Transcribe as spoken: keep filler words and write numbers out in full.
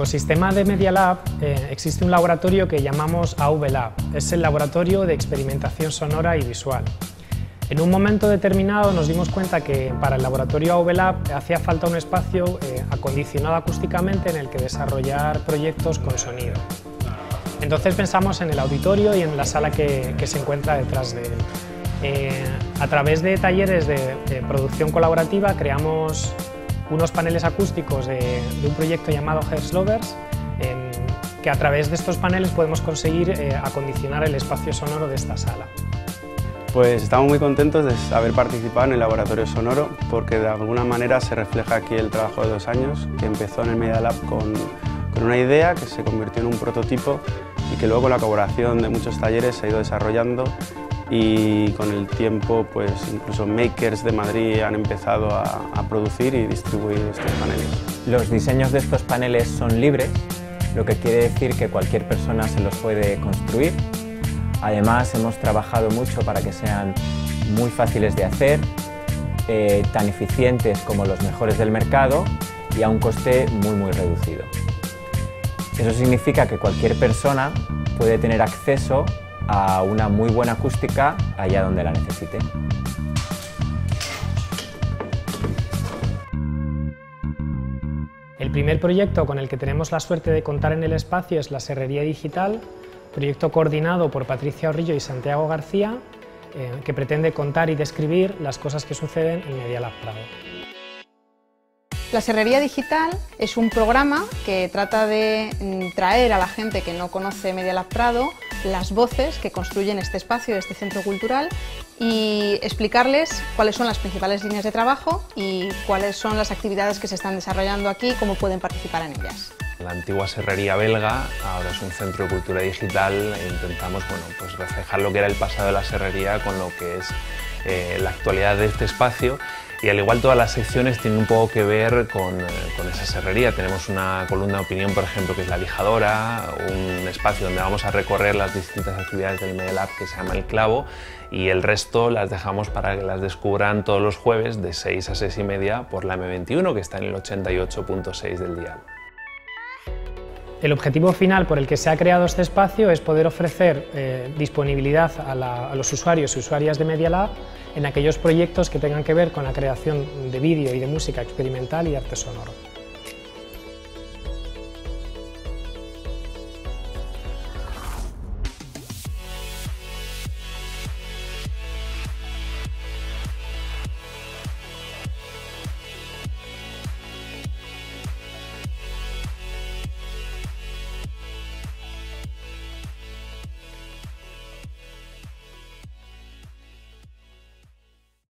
ecosistema de Media Lab eh, existe un laboratorio que llamamos A V Lab. Es el laboratorio de experimentación sonora y visual. En un momento determinado nos dimos cuenta que para el laboratorio A V Lab hacía falta un espacio eh, acondicionado acústicamente en el que desarrollar proyectos con sonido. Entonces pensamos en el auditorio y en la sala que, que se encuentra detrás de él. Eh, a través de talleres de, de producción colaborativa creamos unos paneles acústicos de, de un proyecto llamado Hertz Lovers, en, que a través de estos paneles podemos conseguir eh, acondicionar el espacio sonoro de esta sala. Pues estamos muy contentos de haber participado en el laboratorio sonoro porque de alguna manera se refleja aquí el trabajo de dos años que empezó en el Media Lab con, con una idea que se convirtió en un prototipo y que luego con la colaboración de muchos talleres se ha ido desarrollando y con el tiempo pues incluso makers de Madrid han empezado a, a producir y distribuir estos paneles. Los diseños de estos paneles son libres, lo que quiere decir que cualquier persona se los puede construir. Además hemos trabajado mucho para que sean muy fáciles de hacer, eh, tan eficientes como los mejores del mercado y a un coste muy muy reducido. Eso significa que cualquier persona puede tener acceso a una muy buena acústica allá donde la necesite. El primer proyecto con el que tenemos la suerte de contar en el espacio es la Serrería Digital, proyecto coordinado por Patricia Orrillo y Santiago García, eh, que pretende contar y describir las cosas que suceden en Media Lab Prado. La Serrería Digital es un programa que trata de traer a la gente que no conoce Media Lab Prado las voces que construyen este espacio, este centro cultural, y explicarles cuáles son las principales líneas de trabajo y cuáles son las actividades que se están desarrollando aquí y cómo pueden participar en ellas. La antigua serrería belga ahora es un centro de cultura digital e intentamos bueno, pues reflejar lo que era el pasado de la serrería con lo que es eh, la actualidad de este espacio. Y al igual todas las secciones tienen un poco que ver con, con esa serrería. Tenemos una columna de opinión, por ejemplo, que es la lijadora, un espacio donde vamos a recorrer las distintas actividades del Media Lab que se llama El Clavo, y el resto las dejamos para que las descubran todos los jueves de seis a seis y media por la eme veintiuno, que está en el ochenta y ocho punto seis del dial. El objetivo final por el que se ha creado este espacio es poder ofrecer eh, disponibilidad a, la, a los usuarios y usuarias de Media Lab en aquellos proyectos que tengan que ver con la creación de vídeo y de música experimental y arte sonoro.